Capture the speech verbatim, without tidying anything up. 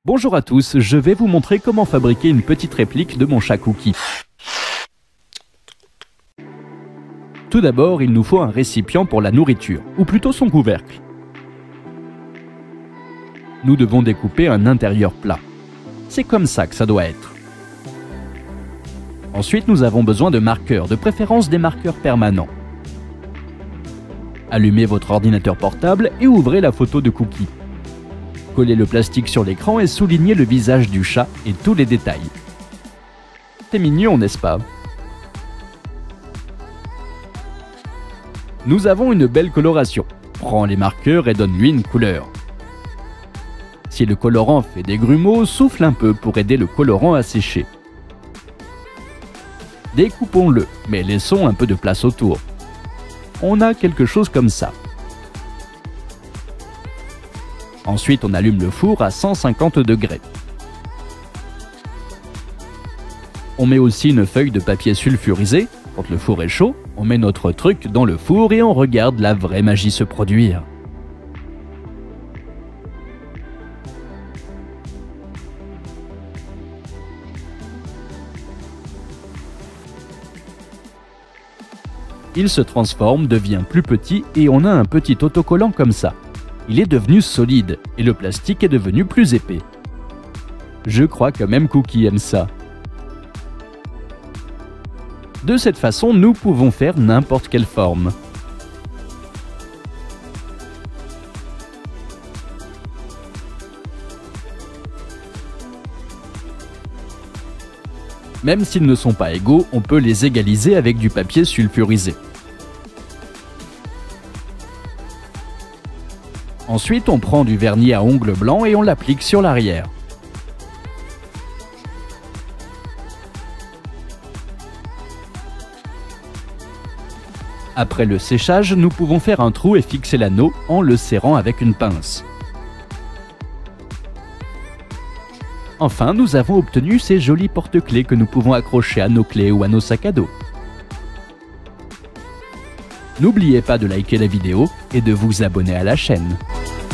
Bonjour à tous, je vais vous montrer comment fabriquer une petite réplique de mon chat Cookie. Tout d'abord, il nous faut un récipient pour la nourriture, ou plutôt son couvercle. Nous devons découper un intérieur plat. C'est comme ça que ça doit être. Ensuite, nous avons besoin de marqueurs, de préférence des marqueurs permanents. Allumez votre ordinateur portable et ouvrez la photo de Cookie. Collez le plastique sur l'écran et soulignez le visage du chat et tous les détails. C'est mignon, n'est-ce pas? Nous avons une belle coloration. Prends les marqueurs et donne-lui une couleur. Si le colorant fait des grumeaux, souffle un peu pour aider le colorant à sécher. Découpons-le, mais laissons un peu de place autour. On a quelque chose comme ça. Ensuite, on allume le four à cent cinquante degrés. On met aussi une feuille de papier sulfurisé. Quand le four est chaud, on met notre truc dans le four et on regarde la vraie magie se produire. Il se transforme, devient plus petit et on a un petit autocollant comme ça. Il est devenu solide et le plastique est devenu plus épais. Je crois que même Cookie aime ça. De cette façon, nous pouvons faire n'importe quelle forme. Même s'ils ne sont pas égaux, on peut les égaliser avec du papier sulfurisé. Ensuite, on prend du vernis à ongles blancs et on l'applique sur l'arrière. Après le séchage, nous pouvons faire un trou et fixer l'anneau en le serrant avec une pince. Enfin, nous avons obtenu ces jolis porte-clés que nous pouvons accrocher à nos clés ou à nos sacs à dos. N'oubliez pas de liker la vidéo et de vous abonner à la chaîne.